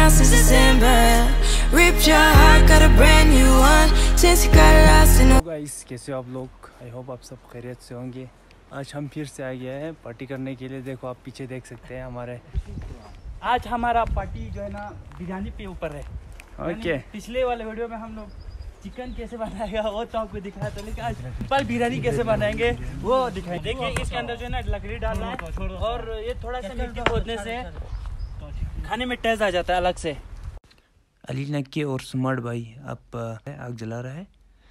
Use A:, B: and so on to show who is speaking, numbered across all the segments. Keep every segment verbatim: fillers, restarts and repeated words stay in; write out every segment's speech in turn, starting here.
A: smile since December. Ripped your heart, got a brand new one since you got lost in.
B: Guys कैसे हो आप लोग? I hope आप सब खैरियत से होंगे। आज हम फिर से आ गए हैं पार्टी करने के लिए। देखो आप पीछे देख सकते हैं हमारे।
C: आज हमारा पार्टी जो है ना बिरयानी पे ऊपर है।
B: ओके,
C: पिछले वाले वीडियो में हम लोग चिकन कैसे बनाएगा वो तो आपको दिखाया था, लेकिन आज पर बिरयानी कैसे बनाएंगे वो दिखाएं। देखिए इसके अंदर जो है ना लकड़ी डालना है और ये थोड़ा सा मिट्टी खोदने से खाने में टेस्ट आ जाता है अलग से।
B: अली नक्की और स्मार्ट भाई आप आग जला रहा है।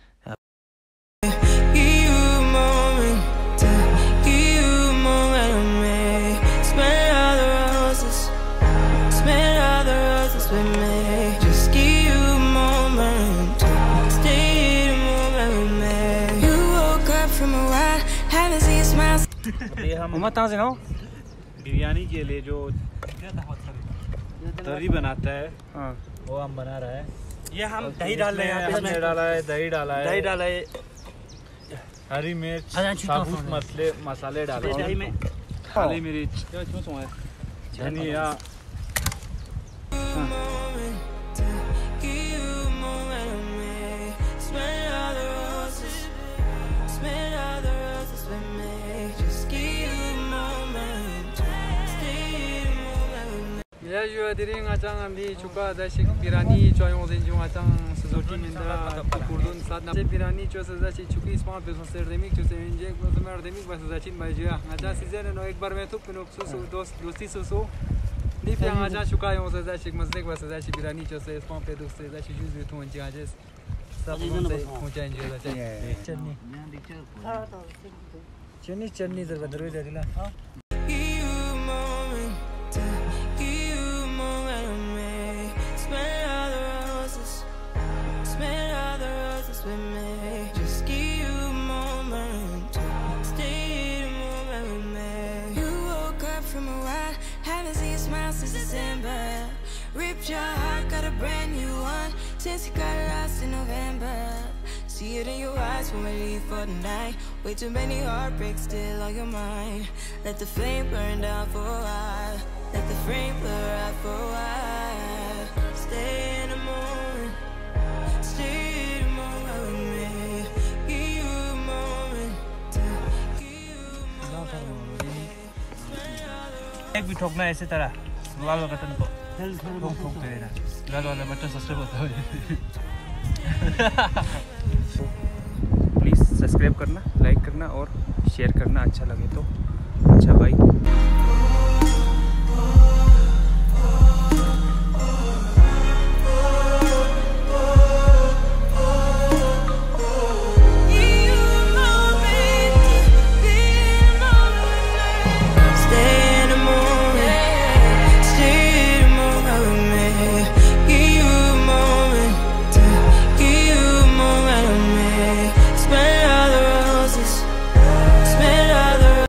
C: हम
B: कहाँ से ना
D: बिरयानी के लिए जो तरी बनाता है
B: हाँ
D: वो हम बना रहा है।
C: ये हम दही डाल रहे हैं,
D: हमने डाला है दही डाला है
C: दही डाला है,
D: हरी मिर्च, साबुत मसाले मसाले डाले
C: दही में
D: काली मिर्च, धनिया,
B: ya juga diri ngacang ambi juga ada sih birani coy mau zinju ngacang sesuatu minta kurdun saat nanti birani coy sesuatu cuki smart business demik coy semenjak customer demik bahasa zacin baju ngacang season no ek bar में तो पिनोक सुसु दोस्त दोस्ती सुसु नीफ yang ngacang cuka yang sesuatu masjid bahasa zacin birani coy se smart पे दोस्त sesuatu juice itu anjing aja सब से पहुंचा एंजॉय करते हैं चटनी चटनी चटनी जरा दरोई दे दिला हां
A: Ripped your heart, got a brand new one since you got lost in November. See it in your eyes when we leave for the night. Way too many heartbreaks still on your mind. Let the flame burn down for a while. Let the flame blur out for a while. Stay in the moment. Stay in the moment with me. Give you a moment. Give you a moment.
C: एक भी ठोकना ऐसे तरह लाल button को ठोक ठोक देना, लाल वाला button subscribe होता है।
B: प्लीज़ सब्सक्राइब करना, लाइक करना और शेयर करना अच्छा लगे तो। अच्छा भाई।